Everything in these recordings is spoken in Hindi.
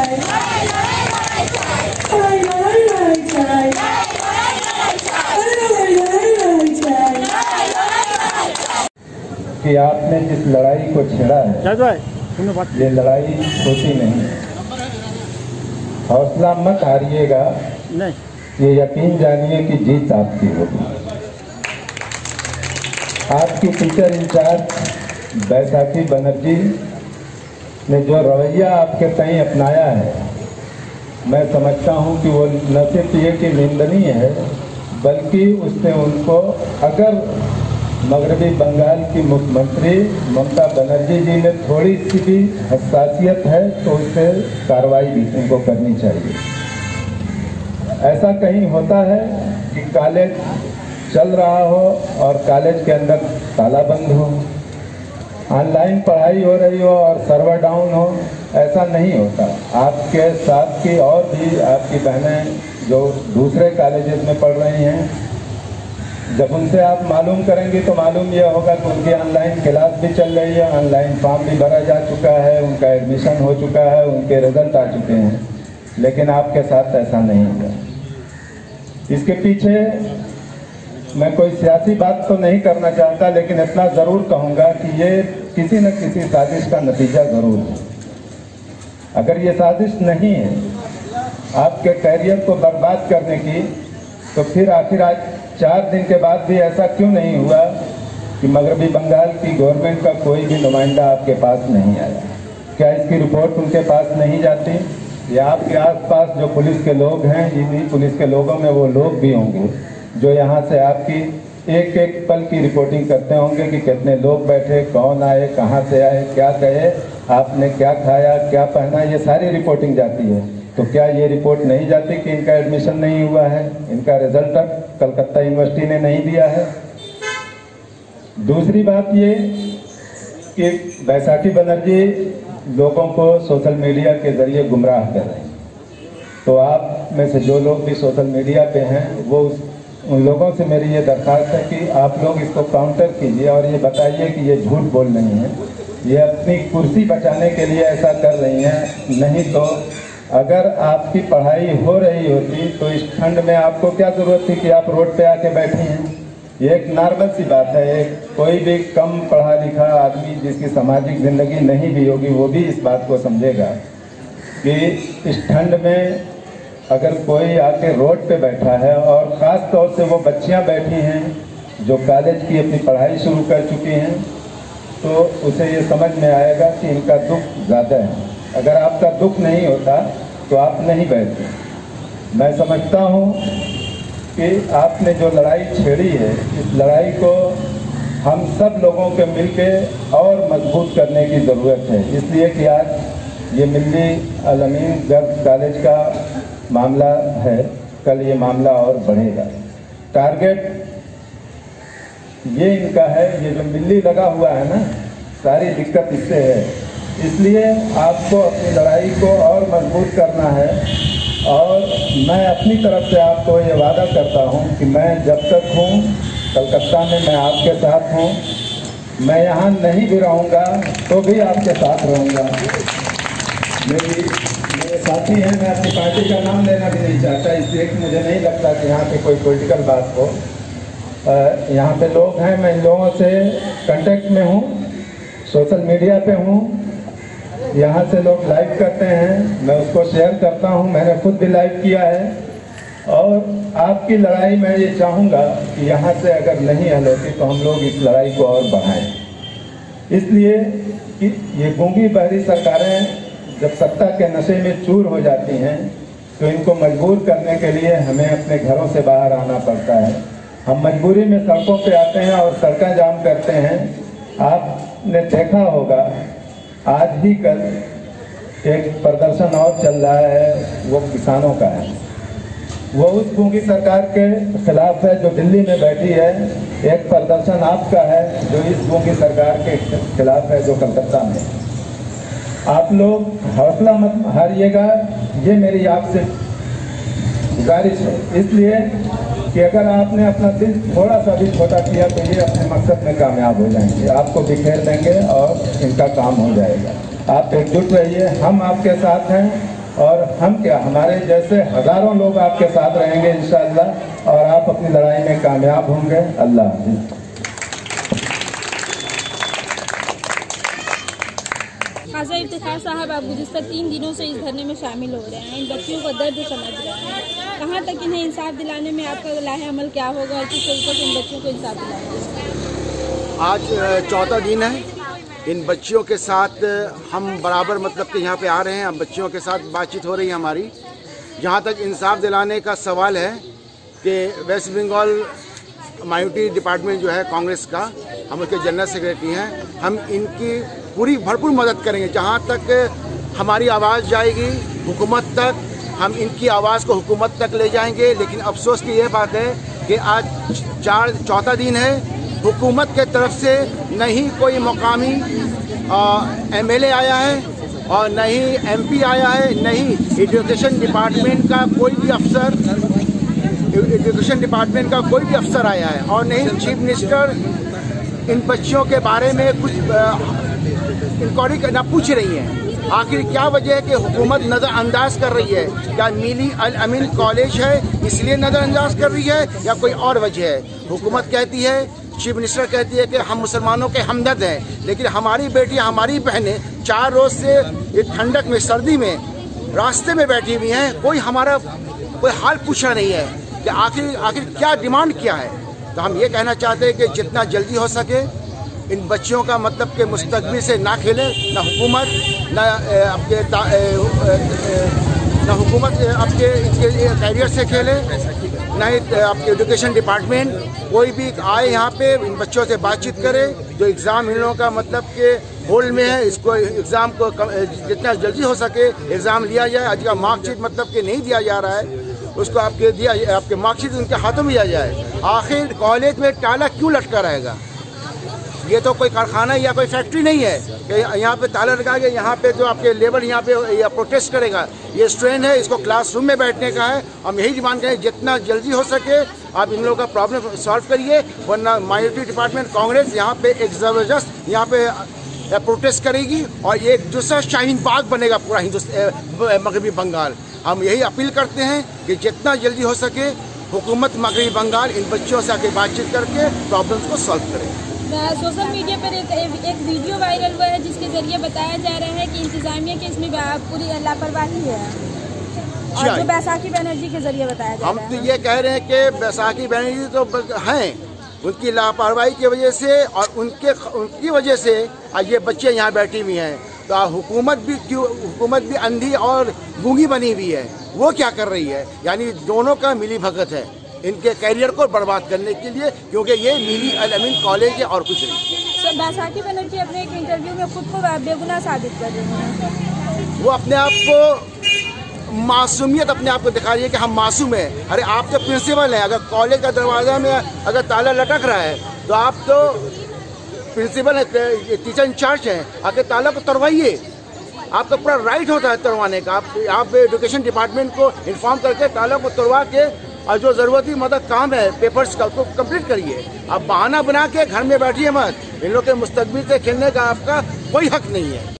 कि आपने जिस लड़ाई को छेड़ा है ये लड़ाई छोटी नहीं। हौसला मत हारिएगा, ये यकीन जानिए कि जीत आपकी होगी। आपकी टीचर इंचार्ज बैसाखी बनर्जी ने जो रवैया आपके तय अपनाया है, मैं समझता हूं कि वो न सिर्फ ये कि निंदनीय है, बल्कि उसने उनको, अगर मगरबी बंगाल की मुख्यमंत्री ममता बनर्जी जी में थोड़ी सी भी हसासियत है तो उससे कार्रवाई भी उनको करनी चाहिए। ऐसा कहीं होता है कि कॉलेज चल रहा हो और कॉलेज के अंदर ताला बंद हो, ऑनलाइन पढ़ाई हो रही हो और सर्वर डाउन हो, ऐसा नहीं होता। आपके साथ की और भी आपकी बहनें जो दूसरे कॉलेजेस में पढ़ रही हैं, जब उनसे आप मालूम करेंगे तो मालूम यह होगा कि उनकी ऑनलाइन क्लास भी चल रही है, ऑनलाइन फॉर्म भी भरा जा चुका है, उनका एडमिशन हो चुका है, उनके रिजल्ट आ चुके हैं, लेकिन आपके साथ ऐसा नहीं हुआ। इसके पीछे मैं कोई सियासी बात तो नहीं करना चाहता, लेकिन इतना ज़रूर कहूँगा कि ये किसी न किसी साजिश का नतीजा ज़रूर है। अगर ये साजिश नहीं है आपके कैरियर को बर्बाद करने की, तो फिर आखिर आज 4 दिन के बाद भी ऐसा क्यों नहीं हुआ कि मगरबी बंगाल की गवर्नमेंट का कोई भी नुमाइंदा आपके पास नहीं आया? क्या इसकी रिपोर्ट उनके पास नहीं जाती? या आपके आसपास जो पुलिस के लोग हैं, इन्हीं पुलिस के लोगों में वो लोग भी होंगे जो यहाँ से आपकी एक एक पल की रिपोर्टिंग करते होंगे कि कितने लोग बैठे, कौन आए, कहाँ से आए, क्या कहे, आपने क्या खाया, क्या पहना, ये सारी रिपोर्टिंग जाती है। तो क्या ये रिपोर्ट नहीं जाती कि इनका एडमिशन नहीं हुआ है, इनका रिजल्ट कलकत्ता यूनिवर्सिटी ने नहीं दिया है? दूसरी बात ये कि बैसाखी बनर्जी लोगों को सोशल मीडिया के जरिए गुमराह कर रहे हैं। तो आप में से जो लोग भी सोशल मीडिया पे हैं, वो उन लोगों से मेरी ये दरख्वास्त है कि आप लोग इसको काउंटर कीजिए और ये बताइए कि ये झूठ बोल रही हैं, ये अपनी कुर्सी बचाने के लिए ऐसा कर रही हैं। नहीं तो अगर आपकी पढ़ाई हो रही होती तो इस ठंड में आपको क्या ज़रूरत थी कि आप रोड पे आके बैठी हैं? ये एक नॉर्मल सी बात है। कोई भी कम पढ़ा लिखा आदमी जिसकी सामाजिक ज़िंदगी नहीं भी होगी, वो भी इस बात को समझेगा कि इस ठंड में अगर कोई आके रोड पे बैठा है, और ख़ास तौर से वो बच्चियां बैठी हैं जो कॉलेज की अपनी पढ़ाई शुरू कर चुकी हैं, तो उसे ये समझ में आएगा कि इनका दुख ज़्यादा है। अगर आपका दुख नहीं होता तो आप नहीं बैठते। मैं समझता हूँ कि आपने जो लड़ाई छेड़ी है, इस लड़ाई को हम सब लोगों के मिलके और मजबूत करने की ज़रूरत है। इसलिए कि आज ये मिल्ली अल-अमीन गर्ल्स कॉलेज का मामला है, कल ये मामला और बढ़ेगा। टारगेट ये इनका है, ये जो मिल्ली लगा हुआ है ना, सारी दिक्कत इससे है। इसलिए आपको अपनी लड़ाई को और मजबूत करना है, और मैं अपनी तरफ से आपको ये वादा करता हूँ कि मैं जब तक हूँ कलकत्ता में, मैं आपके साथ हूँ। मैं यहाँ नहीं भी रहूँगा तो भी आपके साथ रहूँगा। मेरे साथी हैं, मैं अपनी पार्टी का नाम लेना भी नहीं चाहता, इसलिए कि मुझे नहीं लगता कि यहाँ पे कोई पॉलिटिकल बात हो। यहाँ पे लोग हैं, मैं इन लोगों से कांटेक्ट में हूँ, सोशल मीडिया पे हूँ, यहाँ से लोग लाइव करते हैं, मैं उसको शेयर करता हूँ, मैंने खुद भी लाइव किया है। और आपकी लड़ाई मैं ये चाहूँगा कि यहाँ से अगर नहीं हल होती तो हम लोग इस लड़ाई को और बढ़ाएं। इसलिए कि ये गूंगी बहरी सरकारें जब सत्ता के नशे में चूर हो जाती हैं तो इनको मजबूर करने के लिए हमें अपने घरों से बाहर आना पड़ता है। हम मजबूरी में सड़कों पे आते हैं और सड़कें जाम करते हैं। आपने देखा होगा आज ही कल एक प्रदर्शन और चल रहा है, वो किसानों का है। वो उस गूंगी सरकार के खिलाफ है जो दिल्ली में बैठी है। एक प्रदर्शन आपका है जो इस गूंगी सरकार के खिलाफ है जो कलकत्ता में। आप लोग हौसला मत हारिएगा, ये मेरी आपसे गुजारिश है। इसलिए कि अगर आपने अपना दिल थोड़ा सा भी छोटा किया तो ये अपने मकसद में कामयाब हो जाएंगे, आपको बिखेर देंगे और इनका काम हो जाएगा। आप एकजुट रहिए, हम आपके साथ हैं। और हम क्या, हमारे जैसे हजारों लोग आपके साथ रहेंगे इंशाअल्लाह, और आप अपनी लड़ाई में कामयाब होंगे। अल्लाह हाफ़िज़। ख्वाजा इफ्तिखार साहब, आप गुज़िश्ता 3 दिनों से इस धरने में शामिल हो रहे हैं, इन बच्चियों का दर्द समझ रहे हैं, कहाँ तक इन्हें इंसाफ दिलाने में आपका लाहे अमल क्या होगा और किस तरीके से इन बच्चियों को इंसाफ दिलाएंगे? आज चौथा दिन है, इन बच्चियों के साथ हम बराबर मतलब कि यहाँ पे आ रहे हैं, हम बच्चियों के साथ बातचीत हो रही है हमारी। जहाँ तक इंसाफ दिलाने का सवाल है कि वेस्ट बंगाल माइनॉरिटी डिपार्टमेंट जो है कांग्रेस का, हम उसके जनरल सेक्रेटरी हैं, हम इनकी पूरी भरपूर मदद करेंगे। जहाँ तक हमारी आवाज़ जाएगी हुकूमत तक, हम इनकी आवाज़ को हुकूमत तक ले जाएंगे। लेकिन अफसोस की ये बात है कि आज चौथा दिन है, हुकूमत के तरफ से न ही कोई मुकामी MLA आया है और न ही MP आया है, न ही एजुकेशन डिपार्टमेंट का कोई भी अफसर आया है, और न ही चीफ मिनिस्टर इन बच्चियों के बारे में कुछ इंक्वायरी करना पूछ रही है। आखिर क्या वजह है कि हुकूमत नज़रअंदाज कर रही है? क्या मिली अल अमीन कॉलेज है इसलिए नज़रअंदाज कर रही है, या कोई और वजह है? हुकूमत कहती है, चीफ मिनिस्टर कहती है कि हम मुसलमानों के हमदर्द हैं, लेकिन हमारी बेटियां, हमारी बहनें 4 रोज़ से इस ठंडक में, सर्दी में रास्ते में बैठी हुई हैं, कोई हमारा कोई हाल पूछा नहीं है कि आखिर क्या डिमांड क्या है। तो हम ये कहना चाहते हैं कि जितना जल्दी हो सके इन बच्चियों का मतलब के मुस्तकबिल से ना खेले, ना हुकूमत, ना हुकूमत आपके इनके कैरियर से खेले, ना ही आपके एजुकेशन डिपार्टमेंट कोई भी आए यहाँ पे इन बच्चों से बातचीत करे। जो एग्ज़ाम इन लोगों का मतलब के होल्ड में है, इसको एग्ज़ाम को जितना जल्दी हो सके एग्ज़ाम लिया जाए। आज का मार्कशीट मतलब कि नहीं दिया जा रहा है, उसको आपके मार्कशीट उनके हाथों में दिया जाए। आखिर कॉलेज में ताला क्यों लटका रहेगा? ये तो कोई कारखाना या कोई फैक्ट्री नहीं है कि यहाँ पे ताला लगा के यहाँ पे जो आपके लेबर यहाँ पे प्रोटेस्ट करेगा। ये स्टूडेंट है, इसको क्लासरूम में बैठने का है। हम यही डिमांड करें जितना जल्दी हो सके आप इन लोगों का प्रॉब्लम सॉल्व करिए, वरना माइनॉरिटी डिपार्टमेंट कांग्रेस यहाँ पे एक ज़बरदस्त यहाँ पे प्रोटेस्ट करेगी और एक दूसरा शाहीन बाग बनेगा पूरा हिंदुस्तान मगरबी बंगाल। हम यही अपील करते हैं कि जितना जल्दी हो सके हुकूमत मगरबी बंगाल इन बच्चों से आके बातचीत करके प्रॉब्लम्स को सॉल्व करे। सोशल मीडिया पर एक वीडियो वायरल हुआ है जिसके जरिए बताया जा रहा है कि इंतजामिया की इसमें पूरी लापरवाही है, और जो बैसाखी बनर्जी के जरिए बताया जा रहा है। हम तो ये कह रहे हैं कि बैसाखी बनर्जी तो हैं, उनकी लापरवाही की वजह से और उनकी वजह से आज ये बच्चे यहाँ बैठी हुई हैं। तो हुकूमत भी अंधी और गूंगी बनी हुई है, वो क्या कर रही है? यानी दोनों का मिली भगत है इनके करियर को बर्बाद करने के लिए, क्योंकि ये मिली अल अमीन कॉलेज है और कुछ नहीं। बैसाखी बनर्जी अपने एक इंटरव्यू में खुद को बेगुनाह साबित कर रहे हैं। वो अपने आप को मासूमियत अपने आप को दिखा रही है कि हम मासूम हैं। अरे आप तो प्रिंसिपल हैं, अगर कॉलेज का दरवाजा में अगर ताला लटक रहा है तो आप तो प्रिंसिपल है, टीचर इंचार्ज हैं, आके ताला को तोड़वाइए। आपका पूरा राइट होता है तोड़वाने का। आप एजुकेशन डिपार्टमेंट को इन्फॉर्म करके ताला को तोड़वा के और जो ज़रूरती मदद काम है पेपर्स का उसको कंप्लीट करिए। आप बहाना बना के घर में बैठिए मत। इन लोग के मुस्तकबिल से खेलने का आपका कोई हक नहीं है।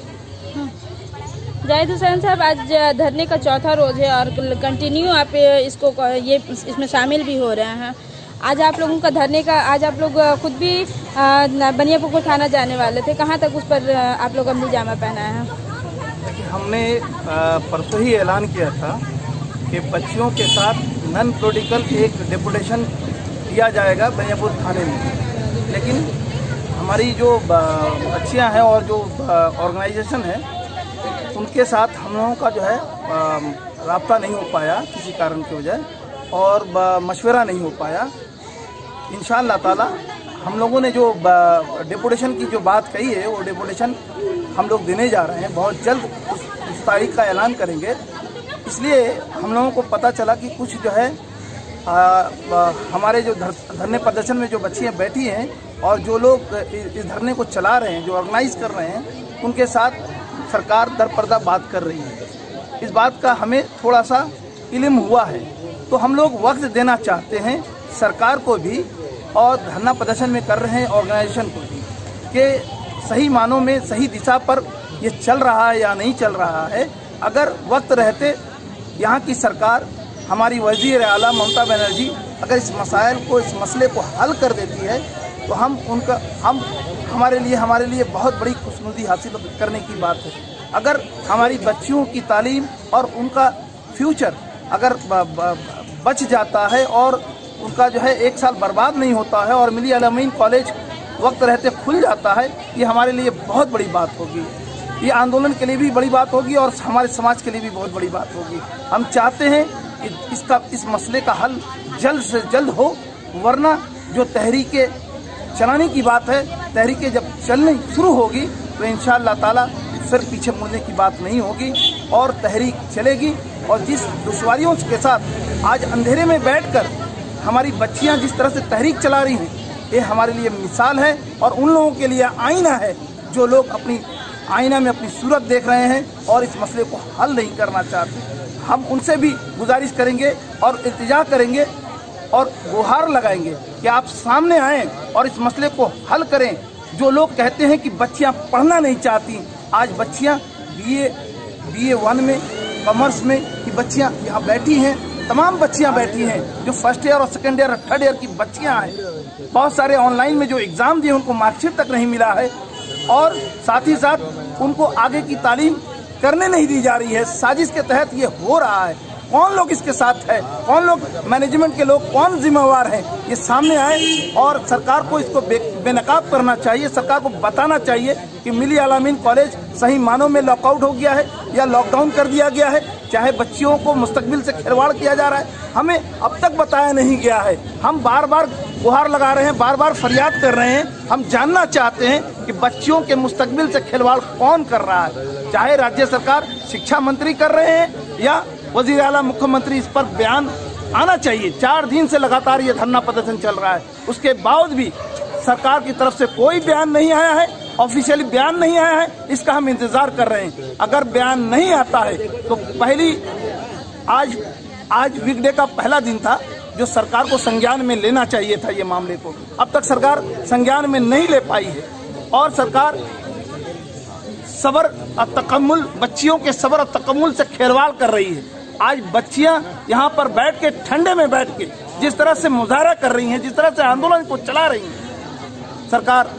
जाहिद हुसैन साहब, आज धरने का चौथा रोज़ है और कंटिन्यू आप इसमें शामिल भी हो रहे हैं। आज आप लोगों का धरने का, आज आप लोग खुद भी बनियापुकुर थाना जाने वाले थे, कहाँ तक उस पर आप लोग अमली जामा पहनाए हैं? देखिए, हमने परसों ही ऐलान किया था कि बच्चियों के साथ नॉन पॉलिटिकल एक डेपुटेशन किया जाएगा बनियापुर थाने में, लेकिन हमारी जो बच्चियां हैं और जो ऑर्गेनाइजेशन है उनके साथ हम लोगों का जो है राब्ता नहीं हो पाया किसी कारण की वजह, और मशवरा नहीं हो पाया। इंशाअल्लाह ताला हम लोगों ने जो डेपुटेशन की जो बात कही है वो डेपुटेशन हम लोग देने जा रहे हैं। बहुत जल्द उस तारीख का ऐलान करेंगे। इसलिए हम लोगों को पता चला कि कुछ जो है हमारे जो धरने प्रदर्शन में जो बच्चियाँ बैठी हैं और जो लोग इस धरने को चला रहे हैं, जो ऑर्गेनाइज कर रहे हैं, उनके साथ सरकार दरपर्दा बात कर रही है। इस बात का हमें थोड़ा सा इल्म हुआ है, तो हम लोग वक्त देना चाहते हैं सरकार को भी और धरना प्रदर्शन में कर रहे हैं ऑर्गेनाइजेशन को भी, कि सही मानों में सही दिशा पर ये चल रहा है या नहीं चल रहा है। अगर वक्त रहते यहाँ की सरकार, हमारी वज़ीर आला ममता बनर्जी अगर इस मसले को हल कर देती है तो हमारे लिए बहुत बड़ी खुशनुदी हासिल करने की बात है। अगर हमारी बच्चियों की तालीम और उनका फ्यूचर अगर बच जाता है और उनका जो है 1 साल बर्बाद नहीं होता है और मिली अल-अमीन कॉलेज वक्त रहते खुल जाता है, ये हमारे लिए बहुत बड़ी बात होगी। ये आंदोलन के लिए भी बड़ी बात होगी और हमारे समाज के लिए भी बहुत बड़ी बात होगी। हम चाहते हैं कि इस मसले का हल जल्द से जल्द हो, वरना जो तहरीकें चलाने की बात है, तहरीकें जब चलनी शुरू होगी तो इंशाअल्लाह ताला फिर पीछे मुड़ने की बात नहीं होगी और तहरीक चलेगी। और जिस दुश्वारियों के साथ आज अंधेरे में बैठकर हमारी बच्चियां जिस तरह से तहरीक चला रही हैं, ये हमारे लिए मिसाल है और उन लोगों के लिए आईना है जो लोग अपनी आईना में अपनी सूरत देख रहे हैं और इस मसले को हल नहीं करना चाहते। हम उनसे भी गुजारिश करेंगे और इल्तिजा करेंगे और गुहार लगाएंगे कि आप सामने आएं और इस मसले को हल करें। जो लोग कहते हैं कि बच्चियां पढ़ना नहीं चाहती, आज बच्चियां BA 1 में, कॉमर्स में की बच्चियां यहाँ बैठी हैं, तमाम बच्चियां बैठी हैं जो फर्स्ट ईयर और सेकेंड ईयर और थर्ड ईयर की बच्चियां हैं। बहुत सारे ऑनलाइन में जो एग्ज़ाम दिए उनको मार्कशीट तक नहीं मिला है और साथ ही साथ उनको आगे की तालीम करने नहीं दी जा रही है। साजिश के तहत ये हो रहा है। कौन लोग इसके साथ है, कौन लोग मैनेजमेंट के लोग कौन जिम्मेवार हैं, ये सामने आए और सरकार को इसको बेनकाब करना चाहिए। सरकार को बताना चाहिए कि मिली अल-अमीन कॉलेज सही मानों में लॉकआउट हो गया है या लॉकडाउन कर दिया गया है, चाहे बच्चियों को मुस्तकबिल से खिलवाड़ किया जा रहा है, हमें अब तक बताया नहीं गया है। हम बार बार गुहार लगा रहे हैं, बार बार फरियाद कर रहे हैं। हम जानना चाहते हैं कि बच्चियों के मुस्तकबिल से खिलवाड़ कौन कर रहा है, चाहे राज्य सरकार, शिक्षा मंत्री कर रहे हैं या वज़ीर आला मुख्यमंत्री। इस पर बयान आना चाहिए। 4 दिन से लगातार ये धरना प्रदर्शन चल रहा है, उसके बाद भी सरकार की तरफ से कोई बयान नहीं आया है, ऑफिशियली बयान नहीं आया है। इसका हम इंतजार कर रहे हैं। अगर बयान नहीं आता है तो आज वीकडे का पहला दिन था जो सरकार को संज्ञान में लेना चाहिए था ये मामले को। अब तक सरकार संज्ञान में नहीं ले पाई है और सरकार सबर और तकम्मुल, बच्चियों के सबर और तकम्मुल से खिलवाड़ कर रही है। आज बच्चियां यहाँ पर बैठ के, ठंडे में बैठ के जिस तरह से मुजाहरा कर रही हैं, जिस तरह से आंदोलन को चला रही हैं, सरकार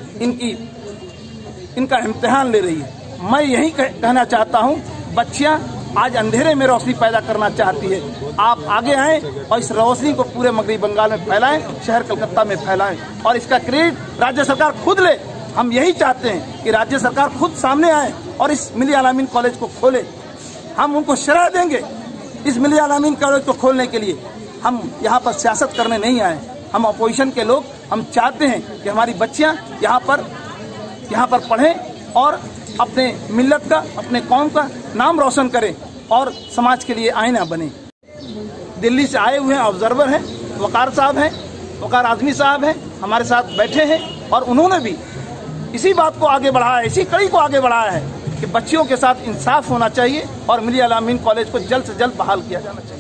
इनका इम्तिहान ले रही है। मैं यही कहना चाहता हूँ, बच्चियां आज अंधेरे में रोशनी पैदा करना चाहती है। आप आगे आएं और इस रोशनी को पूरे मगरबी बंगाल में फैलाएं, शहर कलकत्ता में फैलाएं और इसका क्रेडिट राज्य सरकार खुद ले। हम यही चाहते हैं कि राज्य सरकार खुद सामने आए और इस मिली अल-अमीन कॉलेज को खोले। हम उनको शरह देंगे इस मिली अल-अमीन कॉलेज को खोलने के लिए। हम यहाँ पर सियासत करने नहीं आए, हम अपोजिशन के लोग। हम चाहते हैं कि हमारी बच्चियाँ यहाँ पर पढ़ें और अपने मिल्लत का, अपने कौम का नाम रोशन करें और समाज के लिए आईना बने। दिल्ली से आए हुए ऑब्जर्वर हैं, वकार साहब हैं, वकार आजमी साहब हैं, हमारे साथ बैठे हैं और उन्होंने भी इसी बात को आगे बढ़ाया है, इसी कड़ी को आगे बढ़ाया है कि बच्चियों के साथ इंसाफ होना चाहिए और मिली अल-अमीन कॉलेज को जल्द से जल्द बहाल किया जाना चाहिए।